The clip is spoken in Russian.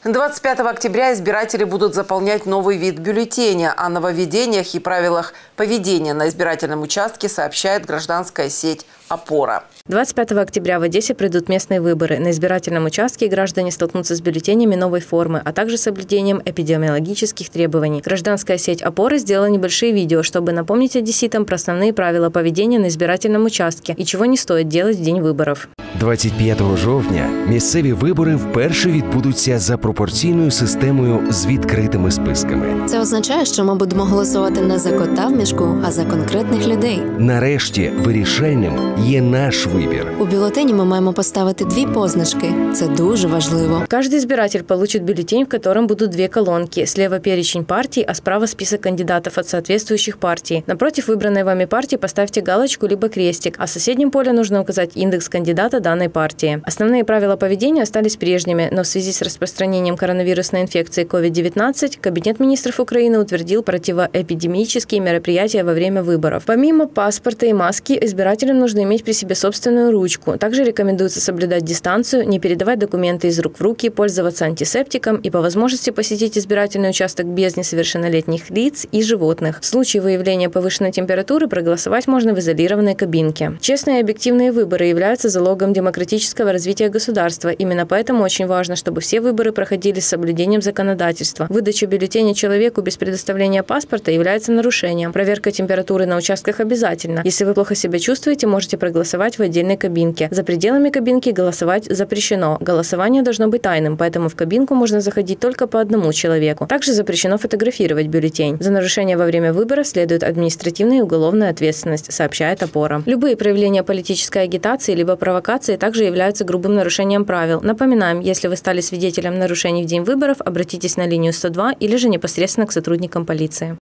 25 октября избиратели будут заполнять новый вид бюллетеня. О нововведениях и правилах поведения на избирательном участке сообщает гражданская сеть «Опора». 25 октября в Одессе пройдут местные выборы. На избирательном участке граждане столкнутся с бюллетенями новой формы, а также соблюдением эпидемиологических требований. Гражданская сеть «Опора» сделала небольшие видео, чтобы напомнить одесситам про основные правила поведения на избирательном участке и чего не стоит делать в день виборів. 25 жовтня місцеві вибори вперше відбудуться за пропорційною системою з відкритими списками. Це означає, що ми будемо голосувати не за кота в мішку, а за конкретних людей. Нарешті вирішальним є наш вибір. У бюлетені ми маємо поставити 2 позначки. Це дуже важливо. Каждый избиратель получит бюллетень, в котором будут 2 колонки. Слева перечень партий, а справа список кандидатов от соответствующих партий. Напротив выбранной вами партии поставьте галочку либо крестик, а в соседнем поле нужно указать индекс кандидата данной партии. Основные правила поведения остались прежними, но в связи с распространением коронавирусной инфекции COVID-19 Кабинет министров Украины утвердил противоэпидемические мероприятия во время выборов. Помимо паспорта и маски, избирателям нужно иметь при себе собственную ручку. Также рекомендуется соблюдать дистанцию, не передавать документы из рук в руки, пользоваться антисептиком и по возможности посетить избирательный участок без несовершеннолетних лиц и животных. В случае выявления повышенной температуры проголосовать можно в изолированной кабинке. Честные и объективные выборы являются залогом демократического развития государства. Именно поэтому очень важно, чтобы все выборы проходили с соблюдением законодательства. Выдача бюллетеня человеку без предоставления паспорта является нарушением. Проверка температуры на участках обязательно. Если вы плохо себя чувствуете, можете проголосовать в отдельной кабинке. За пределами кабинки голосовать запрещено. Голосование должно быть тайным, поэтому в кабинку можно заходить только по одному человеку. Также запрещено фотографировать бюллетень. За нарушение во время выборов следует административная и уголовная ответственность, сообщает «Опора». Любые проявления политической агитации либо провокации также являются грубым нарушением правил. Напоминаем, если вы стали свидетелем нарушений в день выборов, обратитесь на линию 102 или же непосредственно к сотрудникам полиции.